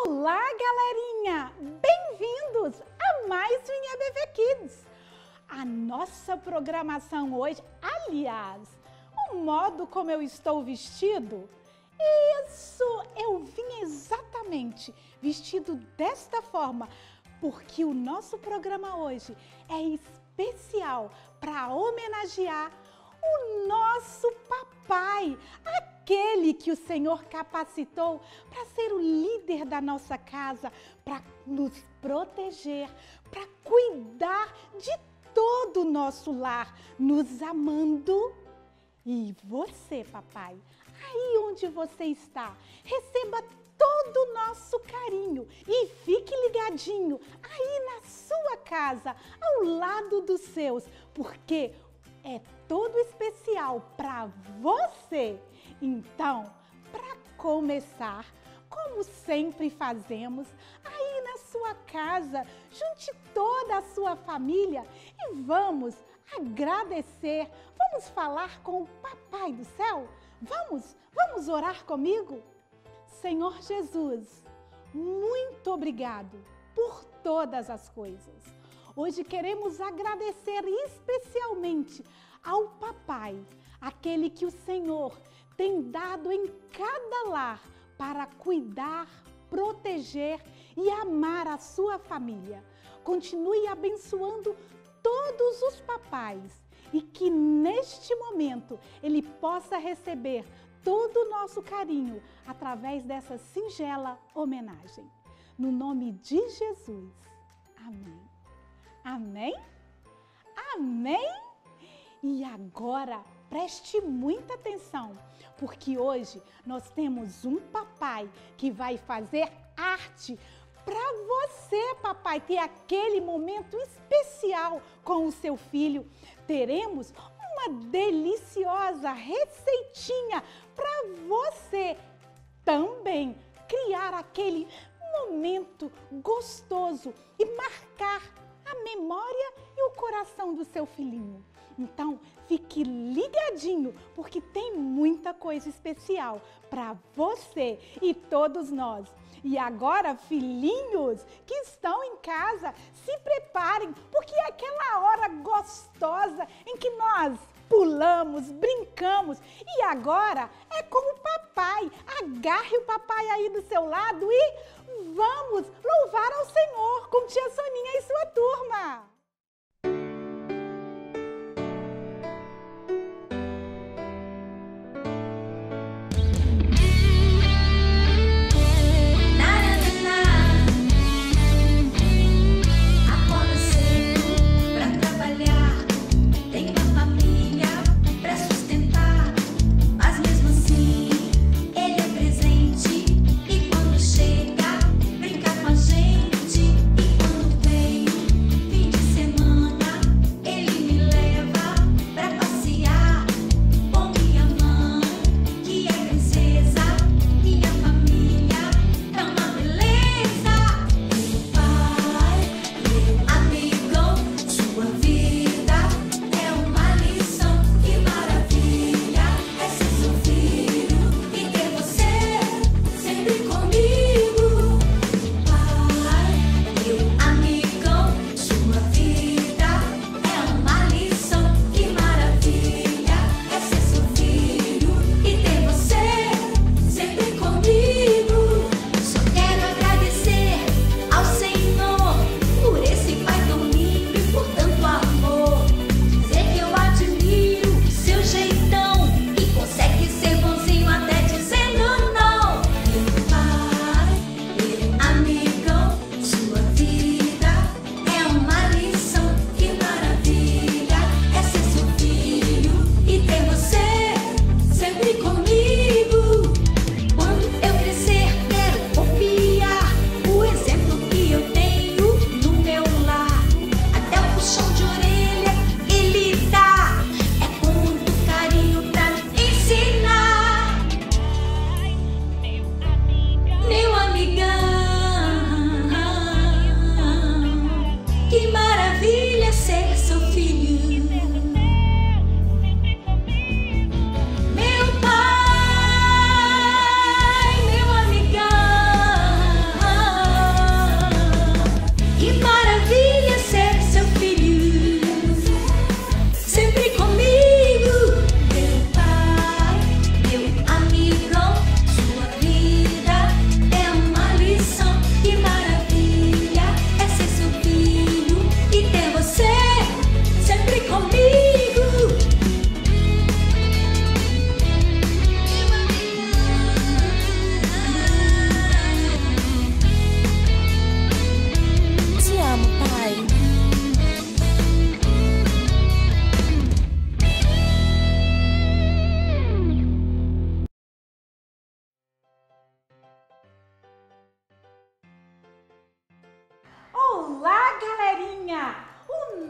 Olá, galerinha! Bem-vindos a mais um IABV Kids. A nossa programação hoje, aliás, o modo como eu estou vestido, isso, eu vim exatamente vestido desta forma, porque o nosso programa hoje é especial para homenagear o nosso papai, aquele que o Senhor capacitou para ser o líder da nossa casa, para nos proteger, para cuidar de todo o nosso lar, nos amando. E você, papai, aí onde você está, receba todo o nosso carinho e fique ligadinho aí na sua casa, ao lado dos seus, porque é todo especial para você. Então, para começar, como sempre fazemos, aí na sua casa, junte toda a sua família e vamos agradecer, vamos falar com o Papai do Céu? Vamos orar comigo? Senhor Jesus, muito obrigado por todas as coisas. Hoje queremos agradecer especialmente ao papai, aquele que o Senhor tem dado em cada lar para cuidar, proteger e amar a sua família. Continue abençoando todos os papais e que neste momento ele possa receber todo o nosso carinho através dessa singela homenagem. No nome de Jesus. Amém. Amém? Amém? E agora, preste muita atenção, porque hoje nós temos um papai que vai fazer arte para você, papai, ter aquele momento especial com o seu filho. Teremos uma deliciosa receitinha para você também criar aquele momento gostoso e marcar a memória e o coração do seu filhinho. Então, fique ligadinho, porque tem muita coisa especial para você e todos nós. E agora, filhinhos que estão em casa, se preparem, porque é aquela hora gostosa em que nós pulamos, brincamos. E agora é com o papai. Agarre o papai aí do seu lado e vamos louvar ao Senhor com tia Soninha e sua turma. Chega, brinca com a gente e quando vem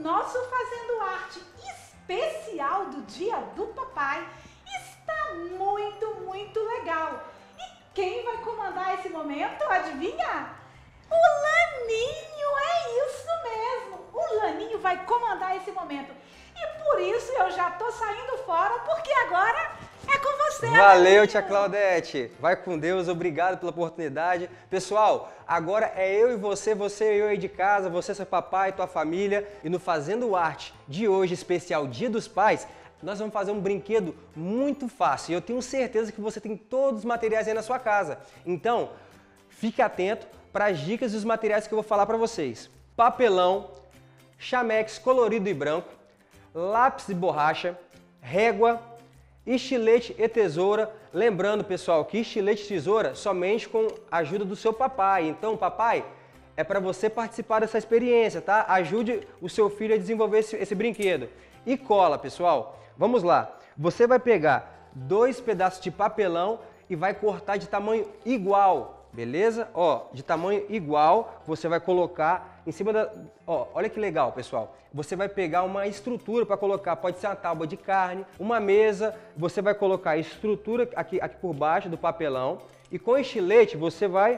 nosso Fazendo Arte especial do Dia do Papai está muito, muito legal. E quem vai comandar esse momento, adivinha? O Laninho, é isso mesmo. O Laninho vai comandar esse momento. E por isso eu já tô saindo fora, porque agora é com você. Valeu, Laninho. tia Claudete. Vai com Deus, obrigado pela oportunidade. Pessoal, agora é eu e você e eu aí de casa, você, seu papai, tua família. E no Fazendo Arte de hoje, especial Dia dos Pais, nós vamos fazer um brinquedo muito fácil. E eu tenho certeza que você tem todos os materiais aí na sua casa. Então, fique atento para as dicas e os materiais que eu vou falar para vocês. Papelão, chamex colorido e branco, lápis de borracha, régua, estilete e tesoura. Lembrando, pessoal, que estilete e tesoura somente com a ajuda do seu papai. Então, papai, é para você participar dessa experiência, tá? Ajude o seu filho a desenvolver esse brinquedo. E cola, pessoal. Vamos lá. Você vai pegar 2 pedaços de papelão e vai cortar de tamanho igual, beleza? Ó, de tamanho igual, você vai colocar em cima da... Ó, olha que legal, pessoal. Você vai pegar uma estrutura para colocar, pode ser uma tábua de carne, uma mesa, você vai colocar a estrutura aqui por baixo do papelão e com estilete você vai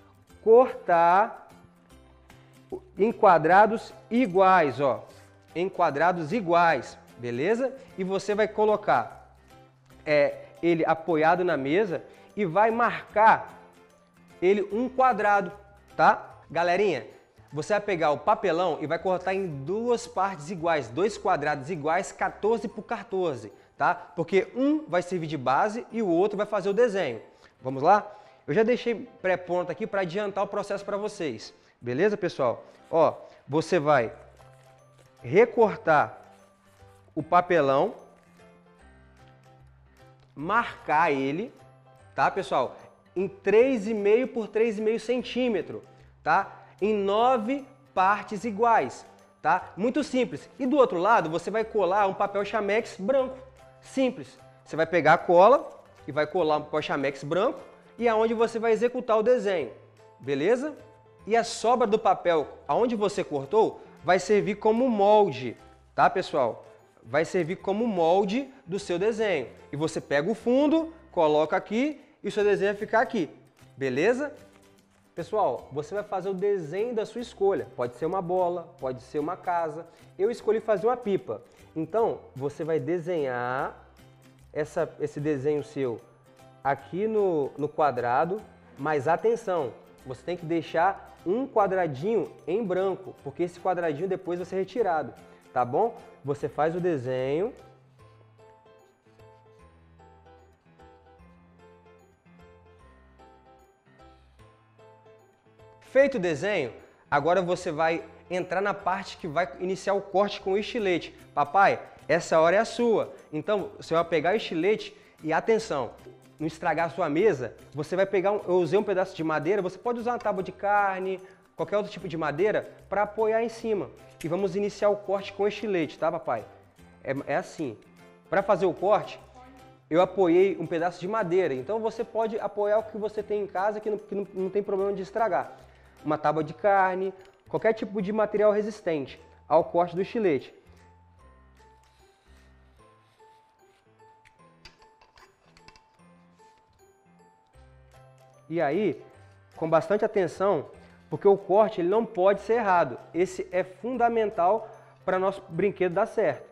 cortar em quadrados iguais, ó. Em quadrados iguais, beleza? E você vai colocar ele apoiado na mesa e vai marcar ele um quadrado, tá? Galerinha, você vai pegar o papelão e vai cortar em 2 partes iguais, 2 quadrados iguais, 14 por 14, tá? Porque um vai servir de base e o outro vai fazer o desenho. Vamos lá? Eu já deixei pré-pronto aqui para adiantar o processo para vocês. Beleza, pessoal? Ó, você vai recortar o papelão, marcar ele, tá, pessoal? Em 3,5 por 3,5 centímetro, tá? Em 9 partes iguais, tá? Muito simples. E do outro lado, você vai colar um papel chamex branco. Simples. Você vai pegar a cola e vai colar um papel chamex branco e aonde você vai executar o desenho, beleza? E a sobra do papel, aonde você cortou, vai servir como molde, tá, pessoal? Vai servir como molde do seu desenho. E você pega o fundo, coloca aqui e o seu desenho vai ficar aqui, beleza? Pessoal, você vai fazer o desenho da sua escolha. Pode ser uma bola, pode ser uma casa. Eu escolhi fazer uma pipa. Então, você vai desenhar esse desenho seu aqui no quadrado, mas atenção, você tem que deixar um quadradinho em branco, porque esse quadradinho depois vai ser retirado, tá bom? Você faz o desenho. Feito o desenho, agora você vai entrar na parte que vai iniciar o corte com o estilete. Papai, essa hora é a sua. Então, você vai pegar o estilete e atenção, não estragar a sua mesa, você vai pegar, eu usei um pedaço de madeira, você pode usar uma tábua de carne, qualquer outro tipo de madeira, para apoiar em cima. E vamos iniciar o corte com o estilete, tá, papai? É assim. Para fazer o corte, eu apoiei um pedaço de madeira, então você pode apoiar o que você tem em casa que não tem problema de estragar. Uma tábua de carne, qualquer tipo de material resistente ao corte do estilete. E aí, com bastante atenção, porque o corte ele não pode ser errado. Esse é fundamental para nosso brinquedo dar certo.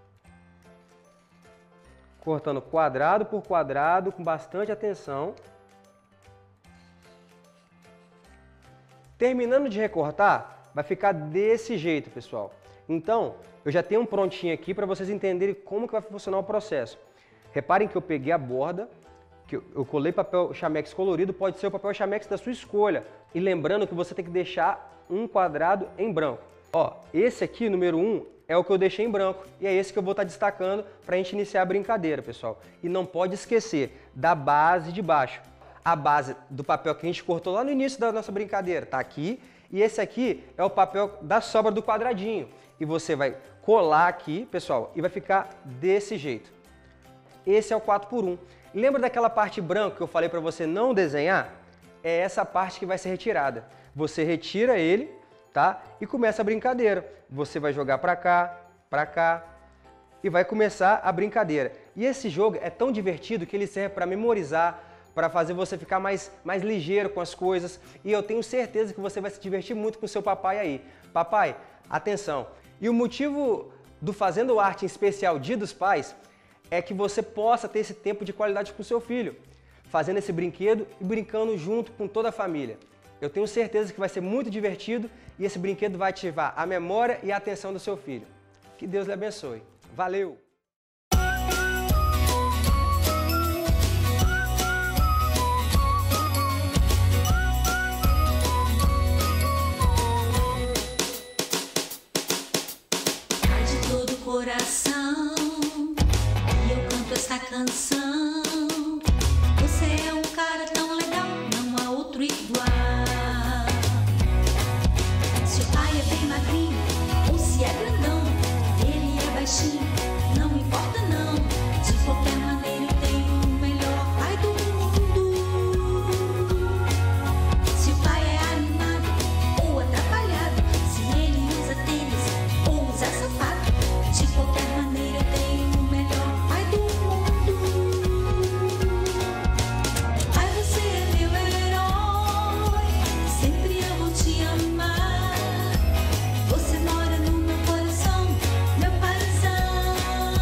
Cortando quadrado por quadrado, com bastante atenção. Terminando de recortar, vai ficar desse jeito, pessoal. Então, eu já tenho um prontinho aqui para vocês entenderem como que vai funcionar o processo. Reparem que eu peguei a borda, que eu colei papel chamex colorido, pode ser o papel chamex da sua escolha. E lembrando que você tem que deixar um quadrado em branco. Ó, esse aqui, número 1, é o que eu deixei em branco. E é esse que eu vou estar destacando para a gente iniciar a brincadeira, pessoal. E não pode esquecer da base de baixo. A base do papel que a gente cortou lá no início da nossa brincadeira tá aqui. E esse aqui é o papel da sobra do quadradinho. E você vai colar aqui, pessoal, e vai ficar desse jeito. Esse é o 4x1. Lembra daquela parte branca que eu falei para você não desenhar? É essa parte que vai ser retirada. Você retira ele tá? E começa a brincadeira. Você vai jogar para cá e vai começar a brincadeira. E esse jogo é tão divertido que ele serve para memorizar, para fazer você ficar mais ligeiro com as coisas. E eu tenho certeza que você vai se divertir muito com seu papai aí. Papai, atenção! E o motivo do Fazendo Arte em especial Dia dos Pais é que você possa ter esse tempo de qualidade com o seu filho, fazendo esse brinquedo e brincando junto com toda a família. Eu tenho certeza que vai ser muito divertido e esse brinquedo vai ativar a memória e a atenção do seu filho. Que Deus lhe abençoe. Valeu! De todo coração, e eu canto essa canção. Você é um cara tão legal, não há outro igual. Se o pai é bem magrinho ou se é grandão, ele é baixinho, não importa não. De qualquer maneira eu tenho o melhor pai do mundo. Se o pai é animado ou atrapalhado, se ele usa tênis ou usa sapato, de qualquer maneira eu tenho o melhor pai do mundo. Pai, você é meu herói, sempre eu vou te amar. Você mora no meu coração, meu paizão.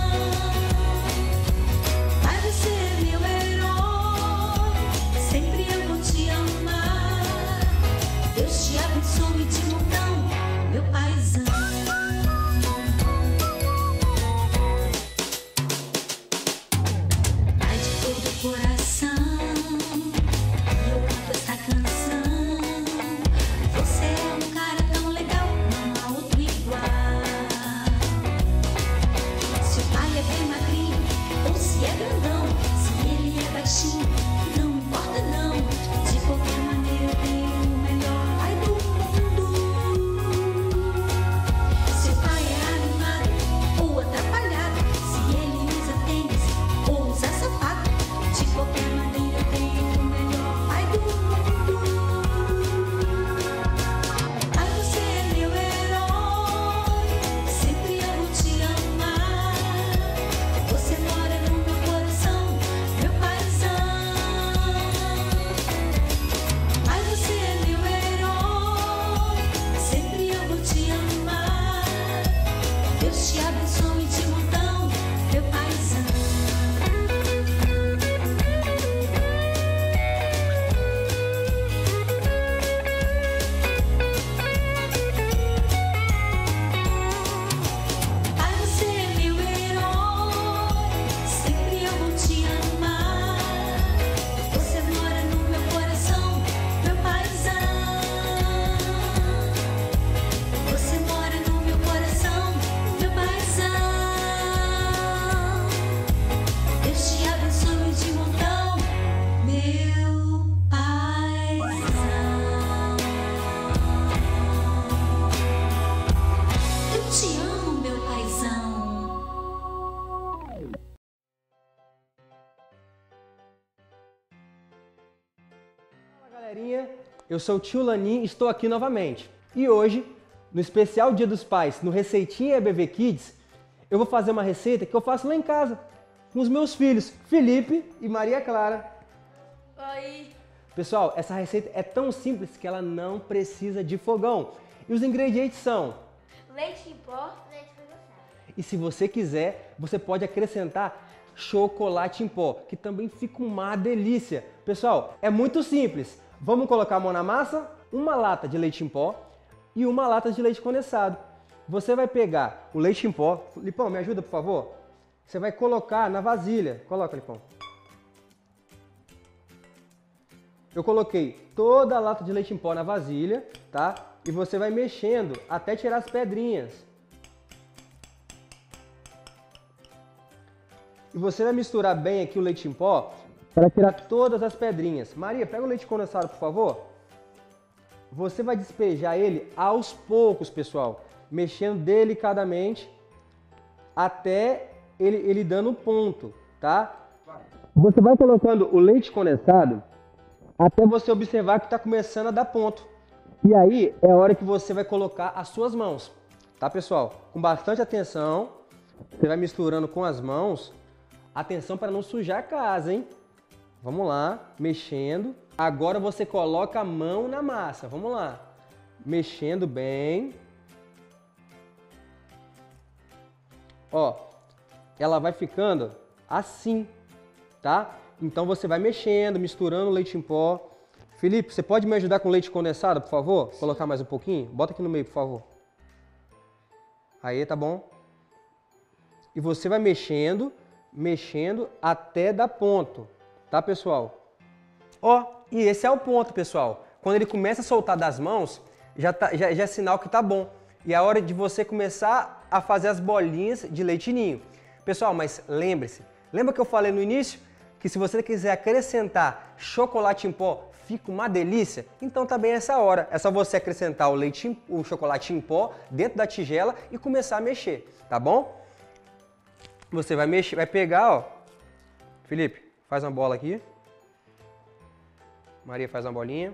Pai, você é meu herói, sempre eu vou te amar. Deus te abençoe de montão, meu paizão. Pai de todo coração, e eu canto essa canção. Você é um cara tão legal, não há outro igual. Se o pai é bem magrinho ou se é grandão, se ele é baixinho, não importa não. De qualquer maneira eu tenho o melhor pai do mundo. Se o pai é animado ou atrapalhado, se ele usa tênis ou usa sapato, de qualquer maneira eu tenho o melhor pai do mundo. Pai, você é meu herói, sempre eu vou te amar. Você mora no meu coração, meu paizão. Pai, você é meu herói, sempre eu vou te amar. Deus te abençoe de montão, meu paizão. Pai, você é meu herói, sempre eu vou te amar. Você mora no meu coração, meu paizão. Você mora no meu coração, meu paizão. Deus te abençoe de montão, meu paizão. Eu te amo, meu paizão. Fala galerinha, eu sou o tio Lanin e estou aqui novamente. E hoje, no especial Dia dos Pais, no Receitinha EBV Kids, eu vou fazer uma receita que eu faço lá em casa, com os meus filhos, Felipe e Maria Clara. Oi. Pessoal, essa receita é tão simples que ela não precisa de fogão. E os ingredientes são... Leite em pó. Leite condensado. E se você quiser, você pode acrescentar chocolate em pó, que também fica uma delícia. Pessoal, é muito simples. Vamos colocar a mão na massa, uma lata de leite em pó e uma lata de leite condensado. Você vai pegar o leite em pó. Lipão, me ajuda, por favor? Você vai colocar na vasilha. Coloca, Lipão. Eu coloquei toda a lata de leite em pó na vasilha, tá? E você vai mexendo até tirar as pedrinhas. E você vai misturar bem aqui o leite em pó para tirar todas as pedrinhas. Maria, pega o leite condensado, por favor. Você vai despejar ele aos poucos, pessoal. Mexendo delicadamente até ele dando ponto, tá? Você vai colocando o leite condensado até você observar que está começando a dar ponto. E aí é a hora que você vai colocar as suas mãos, tá, pessoal? Com bastante atenção, você vai misturando com as mãos. Atenção para não sujar a casa, hein? Vamos lá, mexendo. Agora você coloca a mão na massa, vamos lá. Mexendo bem. Ó, ela vai ficando assim, tá? Então você vai mexendo, misturando o leite em pó. Felipe, você pode me ajudar com leite condensado, por favor? Sim. Colocar mais um pouquinho? Bota aqui no meio, por favor. Aí, tá bom? E você vai mexendo, mexendo até dar ponto, tá, pessoal? Ó, e esse é o ponto, pessoal. Quando ele começa a soltar das mãos, já é sinal que tá bom. E é a hora de você começar a fazer as bolinhas de leite ninho. Pessoal, mas lembre-se, lembra que eu falei no início? Que se você quiser acrescentar chocolate em pó, fica uma delícia? Então tá bem essa hora. É só você acrescentar o chocolate em pó dentro da tigela e começar a mexer, tá bom? Você vai mexer, vai pegar, ó. Felipe, faz uma bola aqui. Maria faz uma bolinha.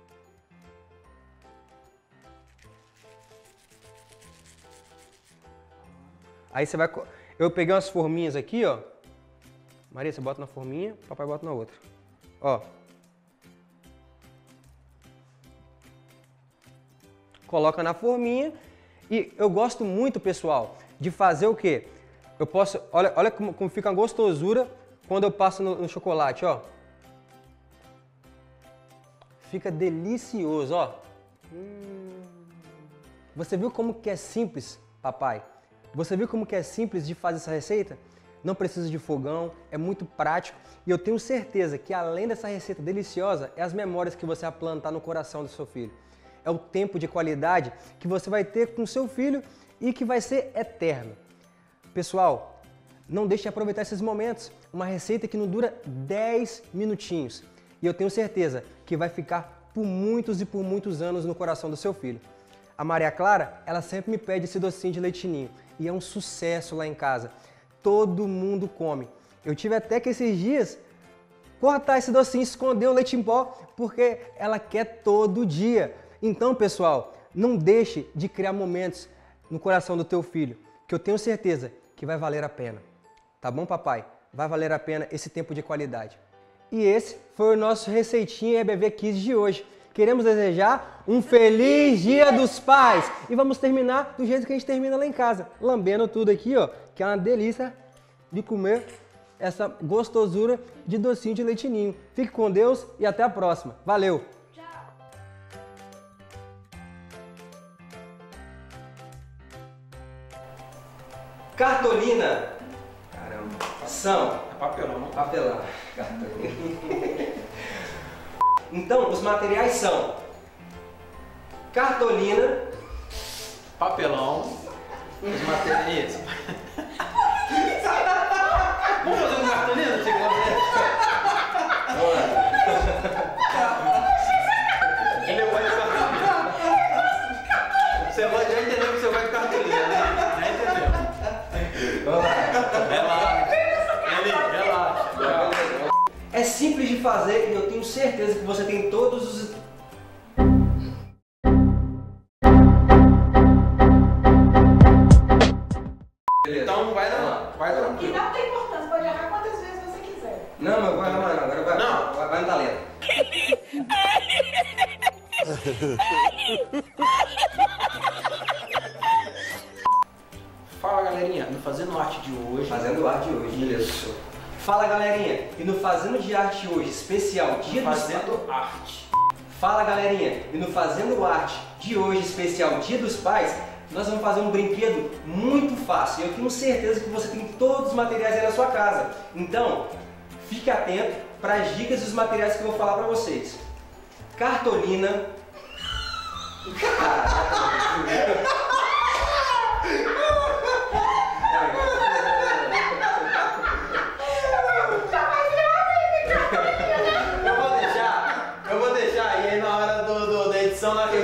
Aí você vai... Eu peguei umas forminhas aqui, ó. Maria, você bota na forminha, papai bota na outra. Ó. Coloca na forminha. E eu gosto muito, pessoal, de fazer o quê? Eu posso... Olha como fica a gostosura quando eu passo no chocolate, ó. Fica delicioso, ó. Você viu como que é simples, papai? Você viu como que é simples de fazer essa receita? Não precisa de fogão, é muito prático. E eu tenho certeza que além dessa receita deliciosa, é as memórias que você vai plantar no coração do seu filho. É o tempo de qualidade que você vai ter com seu filho e que vai ser eterno. Pessoal, não deixe de aproveitar esses momentos. Uma receita que não dura 10 minutinhos. E eu tenho certeza que vai ficar por muitos e por muitos anos no coração do seu filho. A Maria Clara, ela sempre me pede esse docinho de leite ninho. E é um sucesso lá em casa. Todo mundo come. Eu tive até que esses dias cortar esse docinho, esconder o leite em pó, porque ela quer todo dia. Então, pessoal, não deixe de criar momentos no coração do teu filho, que eu tenho certeza que vai valer a pena. Tá bom, papai? Vai valer a pena esse tempo de qualidade. E esse foi o nosso Receitinha EBV Kids de hoje. Queremos desejar um feliz Dia dos Pais. E vamos terminar do jeito que a gente termina lá em casa. Lambendo tudo aqui, ó, que é uma delícia de comer essa gostosura de docinho de leite ninho. Fique com Deus e até a próxima. Valeu! Cartolina. Caramba. São. É papelão, não? Papelão. Cartolina. Então, os materiais são cartolina, papelão, os materiais. Vamos fazer um cartolina? Vamos lá. Ele é o de cartolina. Você vai já entender que você vai de cartolina, né? Já entendeu? Vamos lá. Relaxa. É simples de fazer e eu tenho certeza que você tem todos os... Beleza. Então vai tranquilo. E não tem importância, pode errar quantas vezes você quiser. Não, mas agora vai. Não. Vai no talento. Fala, galerinha, no Fazendo Arte de hoje. Fazendo arte de hoje, beleza. Fala, galerinha, e no Fazendo de Arte hoje, especial Dia dos Pais. Fazendo Arte. Fala, galerinha, e no Fazendo Arte de hoje, especial Dia dos Pais, nós vamos fazer um brinquedo muito fácil. Eu tenho certeza que você tem todos os materiais aí na sua casa. Então, fique atento para as dicas e os materiais que eu vou falar para vocês. Cartolina. Eu vou deixar, e aí na hora da edição, na que